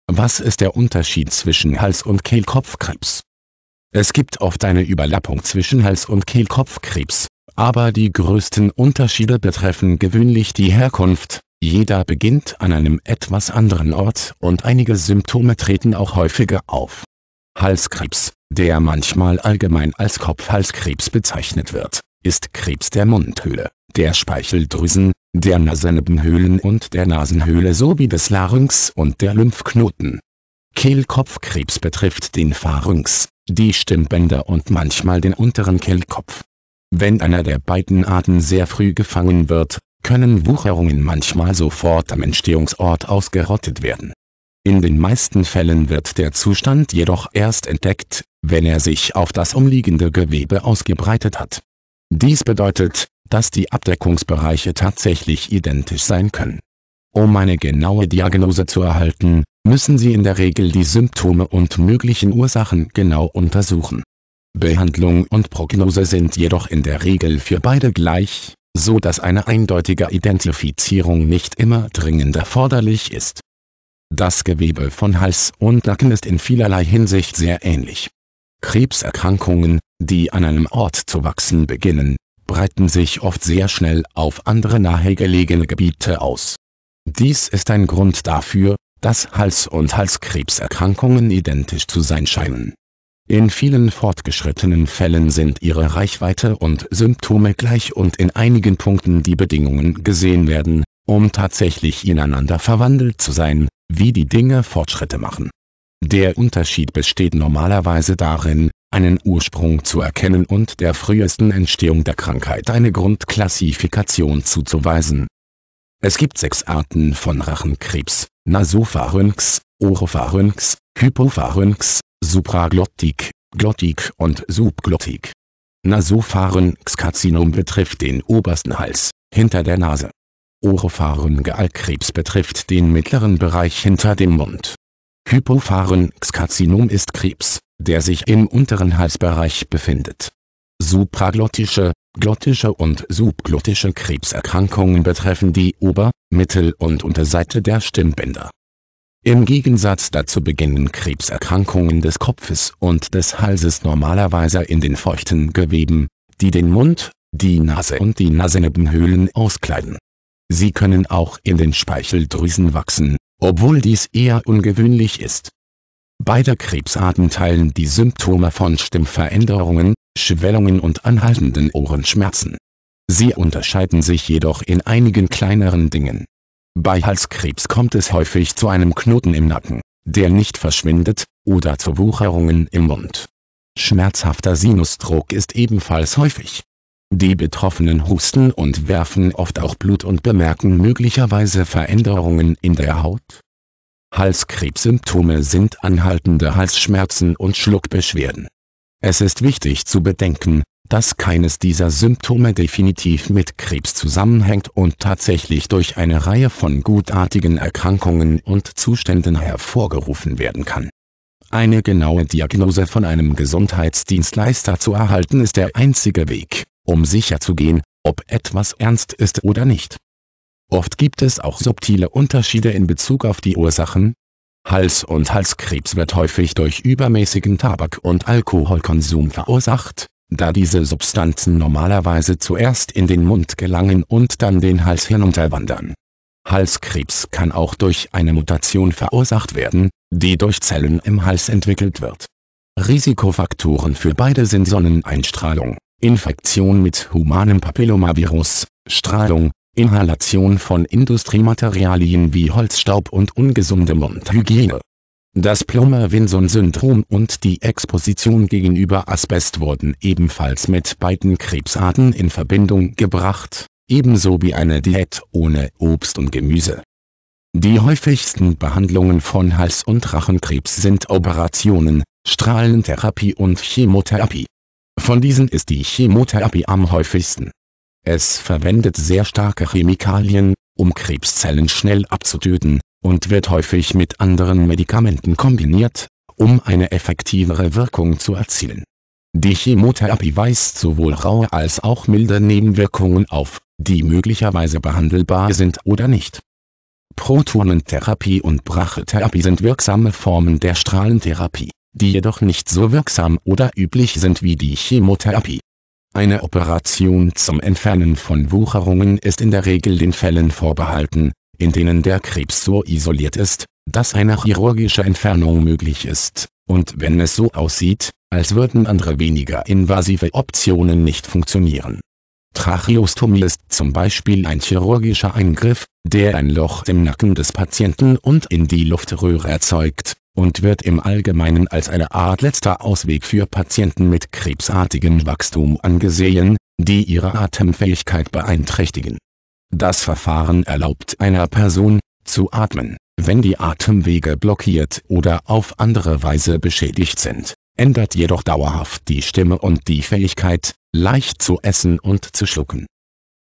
Was ist der Unterschied zwischen Hals- und Kehlkopfkrebs? Es gibt oft eine Überlappung zwischen Hals- und Kehlkopfkrebs, aber die größten Unterschiede betreffen gewöhnlich die Herkunft. Jeder beginnt an einem etwas anderen Ort und einige Symptome treten auch häufiger auf. Halskrebs, der manchmal allgemein als Kopfhalskrebs bezeichnet wird, ist Krebs der Mundhöhle, der Speicheldrüsen, der Nasennebenhöhlen und der Nasenhöhle sowie des Larynx und der Lymphknoten. Kehlkopfkrebs betrifft den Pharynx, die Stimmbänder und manchmal den unteren Kehlkopf. Wenn einer der beiden Arten sehr früh gefangen wird, können Wucherungen manchmal sofort am Entstehungsort ausgerottet werden. In den meisten Fällen wird der Zustand jedoch erst entdeckt, wenn er sich auf das umliegende Gewebe ausgebreitet hat. Dies bedeutet, dass die Abdeckungsbereiche tatsächlich identisch sein können. Um eine genaue Diagnose zu erhalten, müssen Sie in der Regel die Symptome und möglichen Ursachen genau untersuchen. Behandlung und Prognose sind jedoch in der Regel für beide gleich, so dass eine eindeutige Identifizierung nicht immer dringend erforderlich ist. Das Gewebe von Hals und Nacken ist in vielerlei Hinsicht sehr ähnlich. Krebserkrankungen, die an einem Ort zu wachsen beginnen, breiten sich oft sehr schnell auf andere nahegelegene Gebiete aus. Dies ist ein Grund dafür, dass Hals- und Halskrebserkrankungen identisch zu sein scheinen. In vielen fortgeschrittenen Fällen sind ihre Reichweite und Symptome gleich und in einigen Punkten die Bedingungen gesehen werden, um tatsächlich ineinander verwandelt zu sein, wie die Dinge Fortschritte machen. Der Unterschied besteht normalerweise darin, einen Ursprung zu erkennen und der frühesten Entstehung der Krankheit eine Grundklassifikation zuzuweisen. Es gibt 6 Arten von Rachenkrebs: Nasopharynx, Oropharynx, Hypopharynx, Supraglottik, Glottik und Subglottik. Nasopharynx-Karzinom betrifft den obersten Hals, hinter der Nase. Oropharyngealkrebs betrifft den mittleren Bereich hinter dem Mund. Hypopharynx-Karzinom ist Krebs, der sich im unteren Halsbereich befindet. Supraglottische, glottische und subglottische Krebserkrankungen betreffen die Ober-, Mittel- und Unterseite der Stimmbänder. Im Gegensatz dazu beginnen Krebserkrankungen des Kopfes und des Halses normalerweise in den feuchten Geweben, die den Mund, die Nase und die Nasennebenhöhlen auskleiden. Sie können auch in den Speicheldrüsen wachsen, obwohl dies eher ungewöhnlich ist. Beide Krebsarten teilen die Symptome von Stimmveränderungen, Schwellungen und anhaltenden Ohrenschmerzen. Sie unterscheiden sich jedoch in einigen kleineren Dingen. Bei Halskrebs kommt es häufig zu einem Knoten im Nacken, der nicht verschwindet, oder zu Wucherungen im Mund. Schmerzhafter Sinusdruck ist ebenfalls häufig. Die Betroffenen husten und werfen oft auch Blut und bemerken möglicherweise Veränderungen in der Haut. Halskrebssymptome sind anhaltende Halsschmerzen und Schluckbeschwerden. Es ist wichtig zu bedenken, dass keines dieser Symptome definitiv mit Krebs zusammenhängt und tatsächlich durch eine Reihe von gutartigen Erkrankungen und Zuständen hervorgerufen werden kann. Eine genaue Diagnose von einem Gesundheitsdienstleister zu erhalten ist der einzige Weg, um sicherzugehen, ob etwas ernst ist oder nicht. Oft gibt es auch subtile Unterschiede in Bezug auf die Ursachen. Hals- und Halskrebs wird häufig durch übermäßigen Tabak- und Alkoholkonsum verursacht, da diese Substanzen normalerweise zuerst in den Mund gelangen und dann den Hals hinunterwandern. Halskrebs kann auch durch eine Mutation verursacht werden, die durch Zellen im Hals entwickelt wird. Risikofaktoren für beide sind Sonneneinstrahlung, Infektion mit humanem Papillomavirus, Strahlung, Inhalation von Industriematerialien wie Holzstaub und ungesunde Mundhygiene. Das Plummer-Vinson-Syndrom und die Exposition gegenüber Asbest wurden ebenfalls mit beiden Krebsarten in Verbindung gebracht, ebenso wie eine Diät ohne Obst und Gemüse. Die häufigsten Behandlungen von Hals- und Rachenkrebs sind Operationen, Strahlentherapie und Chemotherapie. Von diesen ist die Chemotherapie am häufigsten. Es verwendet sehr starke Chemikalien, um Krebszellen schnell abzutöten, und wird häufig mit anderen Medikamenten kombiniert, um eine effektivere Wirkung zu erzielen. Die Chemotherapie weist sowohl raue als auch milde Nebenwirkungen auf, die möglicherweise behandelbar sind oder nicht. Protonentherapie und Brachytherapie sind wirksame Formen der Strahlentherapie, die jedoch nicht so wirksam oder üblich sind wie die Chemotherapie. Eine Operation zum Entfernen von Wucherungen ist in der Regel den Fällen vorbehalten, in denen der Krebs so isoliert ist, dass eine chirurgische Entfernung möglich ist, und wenn es so aussieht, als würden andere weniger invasive Optionen nicht funktionieren. Tracheostomie ist zum Beispiel ein chirurgischer Eingriff, der ein Loch im Nacken des Patienten und in die Luftröhre erzeugt, und wird im Allgemeinen als eine Art letzter Ausweg für Patienten mit krebsartigem Wachstum angesehen, die ihre Atemfähigkeit beeinträchtigen. Das Verfahren erlaubt einer Person, zu atmen, wenn die Atemwege blockiert oder auf andere Weise beschädigt sind, ändert jedoch dauerhaft die Stimme und die Fähigkeit, leicht zu essen und zu schlucken.